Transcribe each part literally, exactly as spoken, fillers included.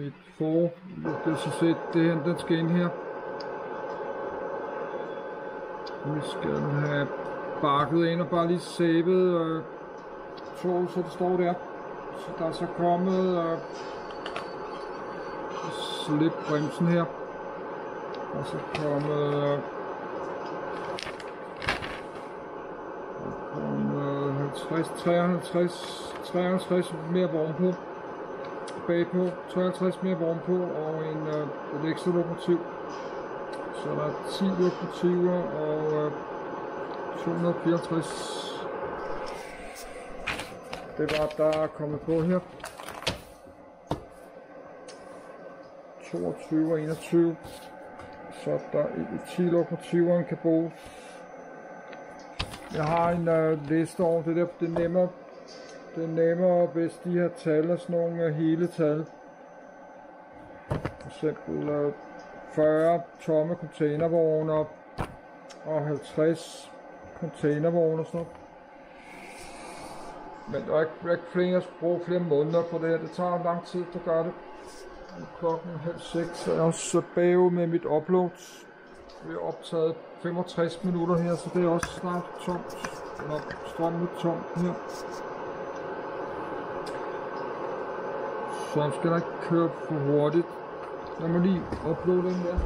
mit for lugtelsesæt. Det her, den skal ind her. Vi skal have bakket ind og bare lige sæbet øh, toget, så det står der. Så der er så kommet øh, slip bremsen her. Og så kommet øh, halvtreds, treoghalvtreds, treoghalvtreds mere vogn på. Bagpå treoghalvtreds mere vogn på og en, øh, et ekstra lokomotiv. Så der er ti lokomotiver og øh, to hundrede og fireoghalvtreds. Det var der er kommet på her. toogtyve og enogtyve. Så der er ti lokomotiver kan bruges. Jeg har en øh, liste over det der. Det er nemmere, det er nemmere hvis de her tal er sådan nogle øh, hele tal. For eksempel øh, fyrre tomme containervogne og halvtreds containervogne og sådan noget. Men der er ikke, der er ikke flere, jeg skal bruge flere måneder på det her. Det tager lang tid at gøre det. Klokken halv seks er jeg også bagud med mit upload. Vi har optaget femogtres minutter her, så det er også snart tomt. Eller strømmen er tomt her. Så skal der ikke køre for hurtigt. Lad mig lige uploade den der.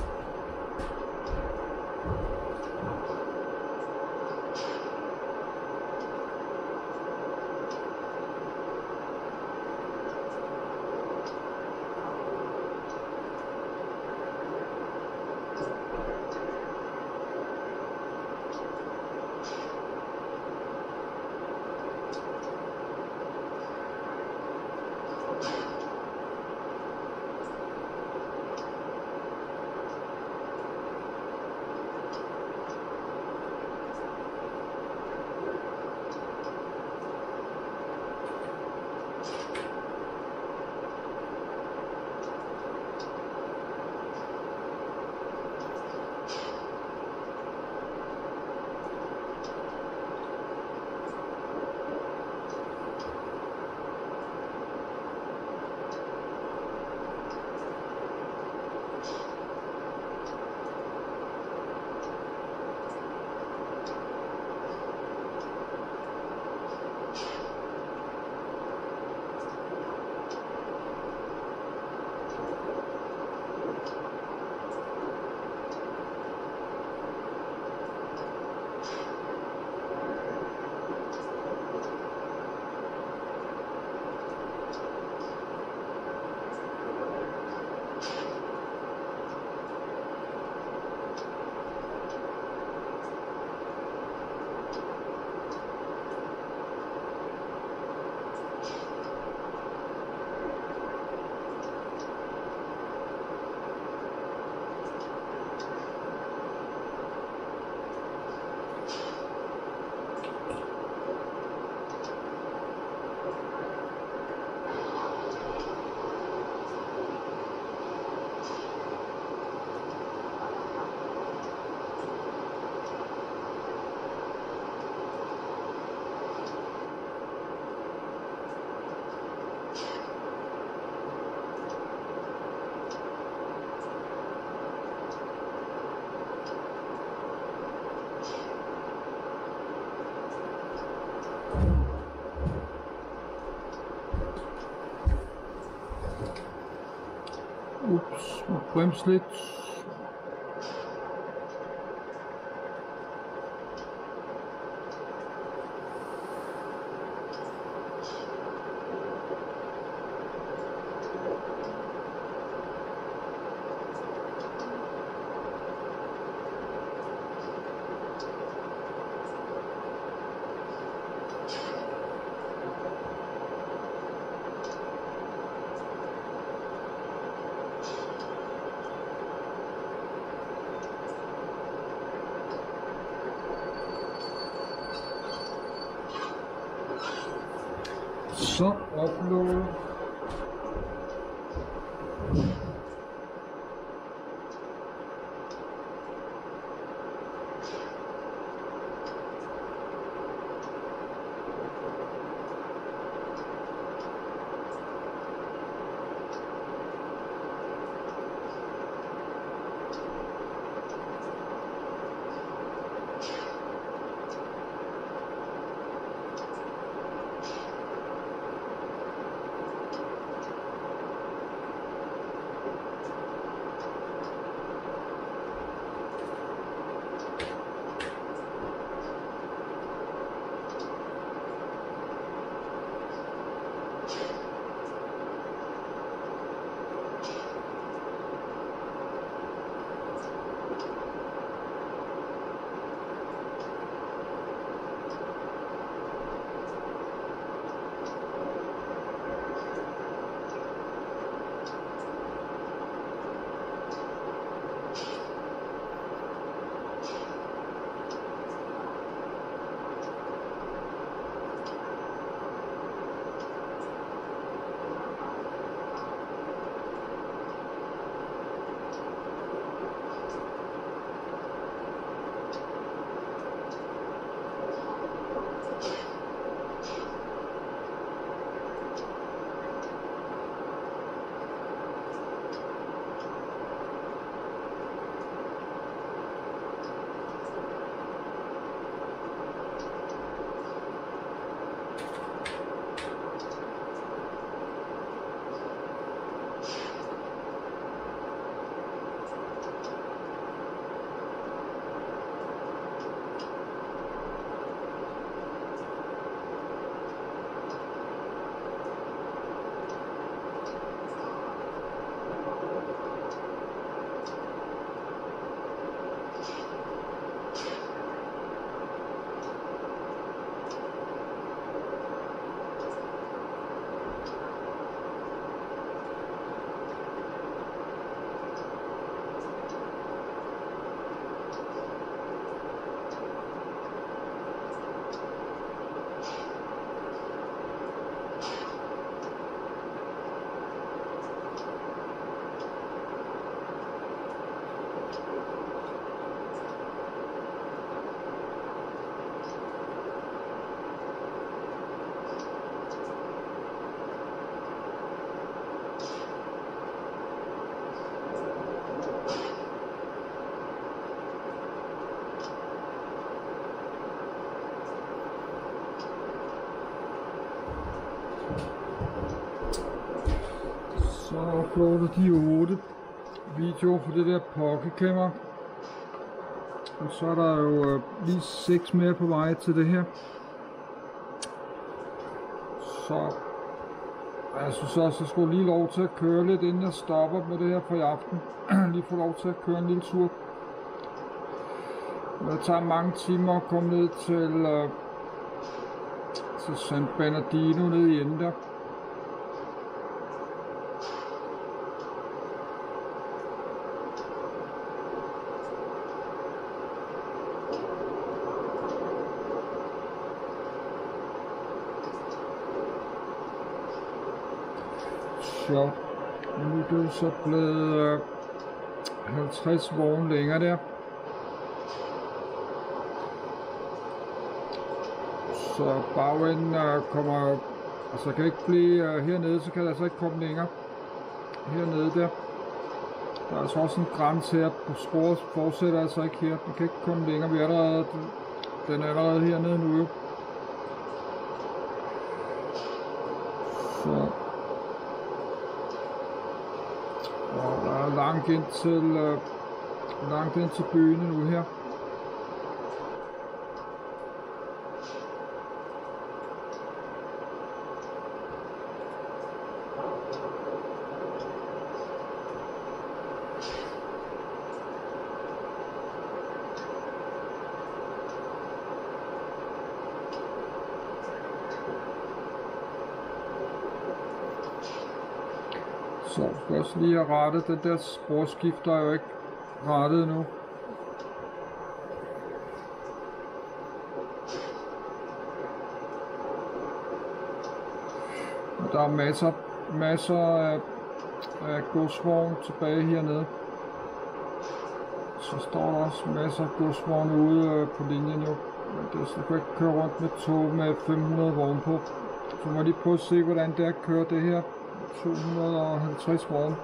Ups, og bremse lidt. Så upload. Så uploader de otte videoer på det der pocketkamera. Og så er der jo øh, lige seks mere på vej til det her. Så jeg synes også, jeg skulle lige lov til at køre lidt, inden jeg stopper med det her for i aften. Lige få lov til at køre en lille tur. Det tager mange timer at komme ned til, øh, til San Bernardino nede i enden der. Så nu er det så blevet øh, halvtreds vogne længere der. Så bagenden øh, kommer, altså kan ikke blive øh, hernede, så kan det altså ikke komme længere. Hernede der. Der er altså også en grænse her på sporet, fortsætter altså ikke her. Den kan ikke komme længere, vi er allerede, den er allerede hernede nu jo. Så. Og der er langt ind til, øh, langt ind til byen nu her. Så jeg skal også lige have rettet, den der sporskifter er jo ikke rettet nu. Og der er masser, masser af, af godsvogne tilbage hernede. Så står der også masser af godsvogne ude øh, på linjen jo. Men det, så kan ikke køre rundt med tog med fem hundrede vogne på. Så må jeg lige prøve at se, hvordan det er at køre det her. to hundrede og halvtreds vogne.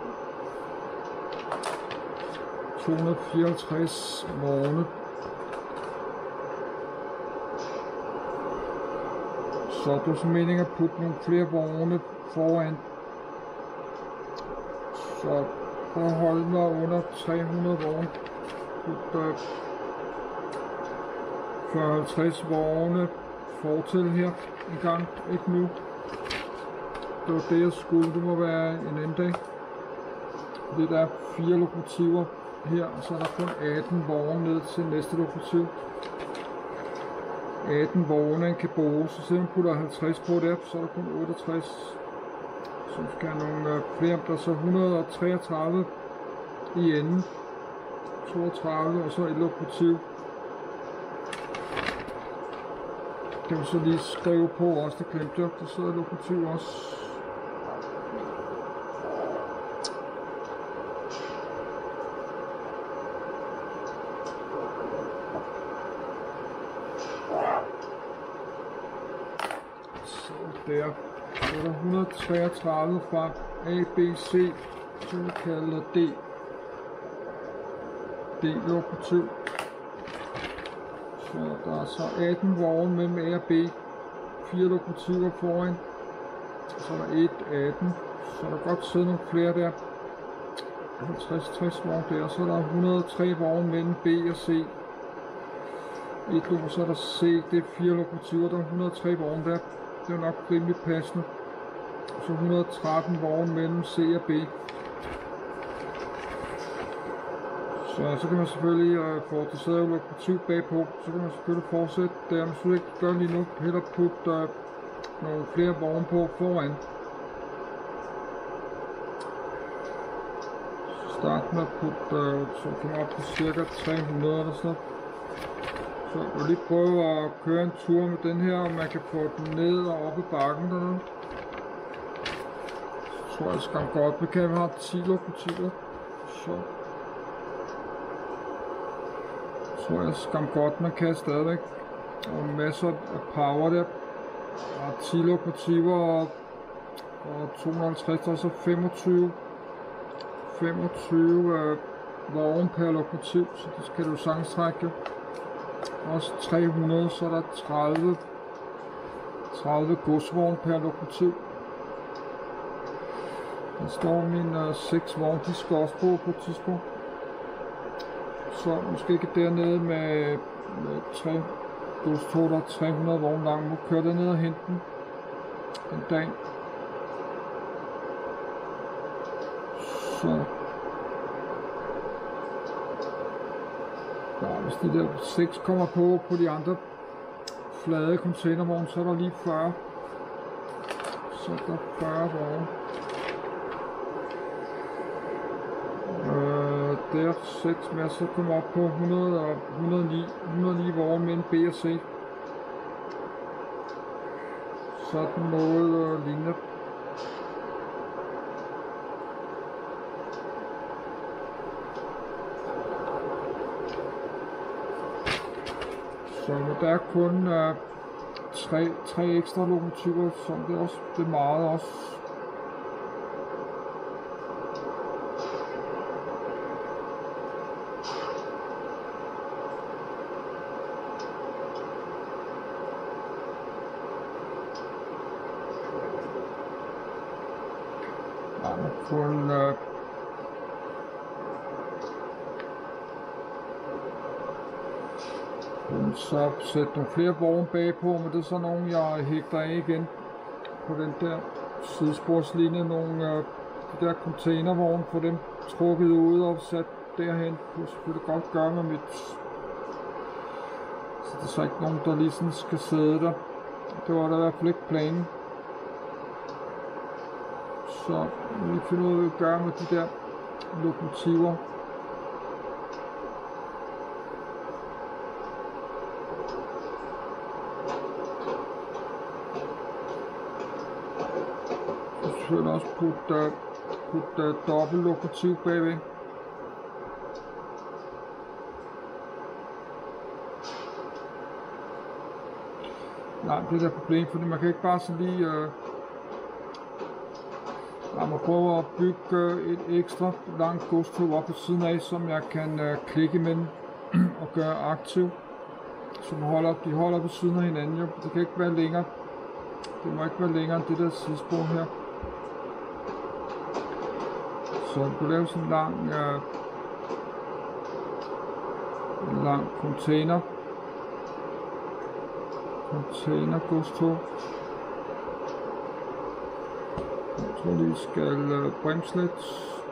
to hundrede og fireoghalvtreds vogne. Så er det så meningen at putte nogle flere vogne foran. Så prøv at holde mig under tre hundrede vogne. Putte fyrre halvtreds vogne fortil her en gang, ikke nu. Det var det jeg skulle, det må være en anden dag. Det der er fire lokomotiver her, og så er der kun atten vogne ned til næste lokomotiv. atten vogne kan bruges, så selvom man putter halvtreds på der, så er der kun otteogtres. Så skal have nogle øh, flere, der er så et hundrede og treogtredive i enden. toogtredive og så et lokomotiv. Det kan vi så lige skrive på også, det glemte jeg, der sidder et lokomotiv også. Der. Så er der et hundrede og treogtredive fra A, B, C, så vi kalder D. D-lokomotiv. Så der er så atten vogne mellem A og B. fire lokomotiver foran. Så er der et, atten. Så er der godt sidde nogle flere der. halvtreds tres vogne der. Så er der et hundrede og tre vogne mellem B og C. Et lokomotiv, så er der C. Det er fire lokomotiver. Der er et hundrede og tre vogne der. Det er nok rimelig passende. Så et hundrede og tretten vogne mellem C og B. Så, så kan man selvfølgelig uh, få det sidder jo lokomotiv bagpå. Så kan man selvfølgelig fortsætte der. Men så ikke gøre lige nu. Heller putte uh, nogle flere vogne på foran. Start med at putte, uh, så kommer op på cirka tre hundrede eller sådan. Så jeg vil lige prøve at køre en tur med den her, og man kan få den ned og op i bakken dernede. Så tror jeg skam godt, vi kan have ti lokomotiver. Så tror jeg skam godt, man kan stadigvæk. Og masser af power der. Og ti lokomotiver og, og to hundrede og halvtreds, og så femogtyve, femogtyve øh, vogne per lokomotiv, så det skal du sagtens trække. Også tre hundrede, så er der tredive, tredive godsvogne per lokomotiv. Der står min uh, seks vogn, de skal også på på et tidspunkt. Så måske ikke dernede med, med tre godstog, der er tre hundrede vogne lang. Nu kører jeg ned og hente den en dag. Så ja, hvis de der seks kommer på på de andre flade containervogne, så er der lige fyrre. Så er der fyrre vogne. Øh, der seks med, så kommer op på hundrede og hundrede og ni, hundrede og ni vogne med en B og C. Sådan noget øh, lignende. Så der er kun øh, tre, tre ekstra lokomotiver, som det er også det er meget også. Der er kun øh, så sætte nogle flere vogne bagpå, men det er så nogle, jeg hægter af igen på den der sidesporslinje. Nogle øh, de der containervogne, på dem trukket ud og sat derhen. Det kunne selvfølgelig godt gøre med mit. Så det er så ikke nogen, der lige sådan skal sidde der. Det var der i hvert fald ikke planen. Så vi finder ud af, hvad vi gør med de der lokomotiver. Jeg vil også putte, uh, putte uh, dobbelt lokomotiv bagved. Nej, det er der problem, fordi man kan ikke bare så lige uh, man må prøve at bygge uh, et ekstra langt godstog op på siden af, som jeg kan uh, klikke imellem og gøre aktiv. Som holder, de holder på siden af hinanden jo. Det kan ikke være længere. Det må ikke være længere end det der sidespor her. Så vi kan lave sådan en lang, øh, en lang container, container godstog. Jeg tror lige, vi skal øh, bremse lidt.